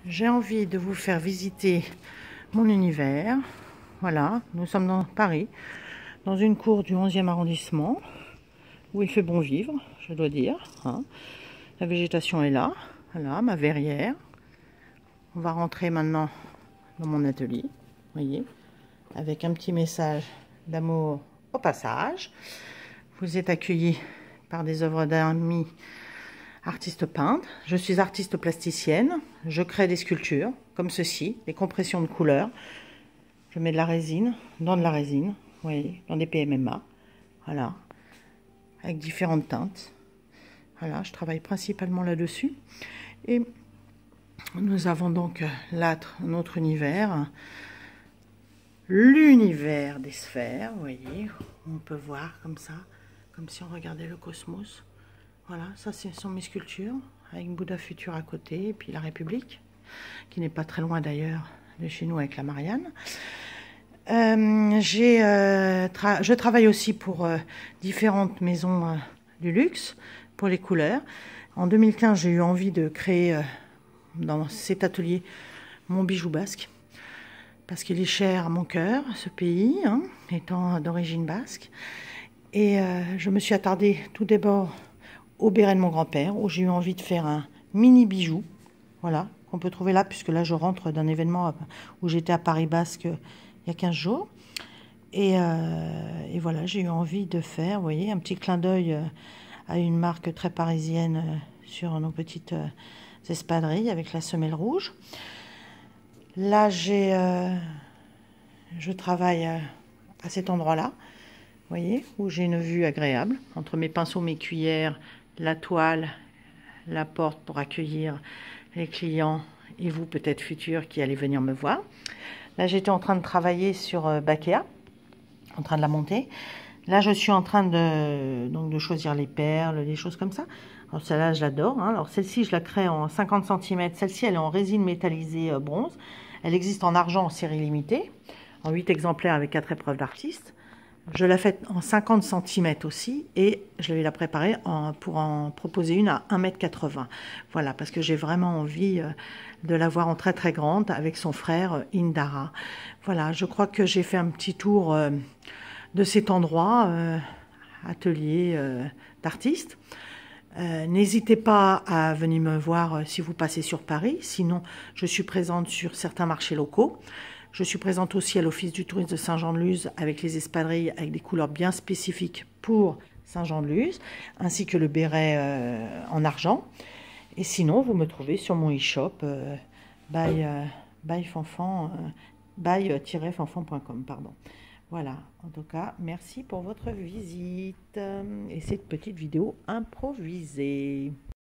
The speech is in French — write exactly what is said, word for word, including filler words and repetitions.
j'ai envie de vous faire visiter mon univers. Voilà, nous sommes dans Paris, dans une cour du onzième arrondissement, où il fait bon vivre, je dois dire. Hein. La végétation est là, voilà, ma verrière. On va rentrer maintenant dans mon atelier, voyez, avec un petit message d'amour au passage. Vous êtes accueillis par des œuvres d'amis artistes peintres. Je suis artiste plasticienne. Je crée des sculptures comme ceci, des compressions de couleurs. Je mets de la résine, dans de la résine, vous voyez, dans des P M M A. Voilà, avec différentes teintes. Voilà, je travaille principalement là-dessus. Et nous avons donc là notre univers, l'univers des sphères, vous voyez, on peut voir comme ça, comme si on regardait le cosmos. Voilà, ça ce sont mes sculptures, avec Bouddha futur à côté, et puis la République, qui n'est pas très loin d'ailleurs de chez nous avec la Marianne. Euh, j'ai, euh, tra je travaille aussi pour euh, différentes maisons euh, du luxe, pour les couleurs. En deux mille quinze, j'ai eu envie de créer euh, dans cet atelier mon bijou basque, parce qu'il est cher à mon cœur, ce pays, hein, étant d'origine basque. Et euh, je me suis attardée tout d'abord au béret de mon grand-père, où j'ai eu envie de faire un mini bijou, voilà, qu'on peut trouver là, puisque là je rentre d'un événement où j'étais à Paris Basque il y a quinze jours. Et, euh, et voilà, j'ai eu envie de faire, vous voyez, un petit clin d'œil à une marque très parisienne sur nos petites espadrilles avec la semelle rouge. Là, j'ai, euh, je travaille à cet endroit-là, vous voyez, où j'ai une vue agréable entre mes pinceaux, mes cuillères, la toile, la porte pour accueillir les clients et vous peut-être futurs qui allez venir me voir. Là, j'étais en train de travailler sur euh, Bakea, en train de la monter. Là, je suis en train de, donc, de choisir les perles, des choses comme ça. Alors, celle-là, je l'adore. Hein. Alors, celle-ci, je la crée en cinquante centimètres. Celle-ci, elle est en résine métallisée euh, bronze. Elle existe en argent en série limitée, en huit exemplaires avec quatre épreuves d'artiste. Je la fais en cinquante centimètres aussi et je vais la préparer en, pour en proposer une à un mètre quatre-vingts. Voilà, parce que j'ai vraiment envie euh, de la voir en très très grande avec son frère euh, Indara. Voilà, je crois que j'ai fait un petit tour euh, de cet endroit, euh, atelier euh, d'artistes. Euh, N'hésitez pas à venir me voir euh, si vous passez sur Paris. Sinon, je suis présente sur certains marchés locaux. Je suis présente aussi à l'Office du tourisme de Saint-Jean-de-Luz avec les espadrilles avec des couleurs bien spécifiques pour Saint-Jean-de-Luz, ainsi que le béret euh, en argent. Et sinon, vous me trouvez sur mon e-shop euh, by, euh, by fanfan, euh, by-fanfan point com, pardon. Voilà, en tout cas, merci pour votre visite et cette petite vidéo improvisée.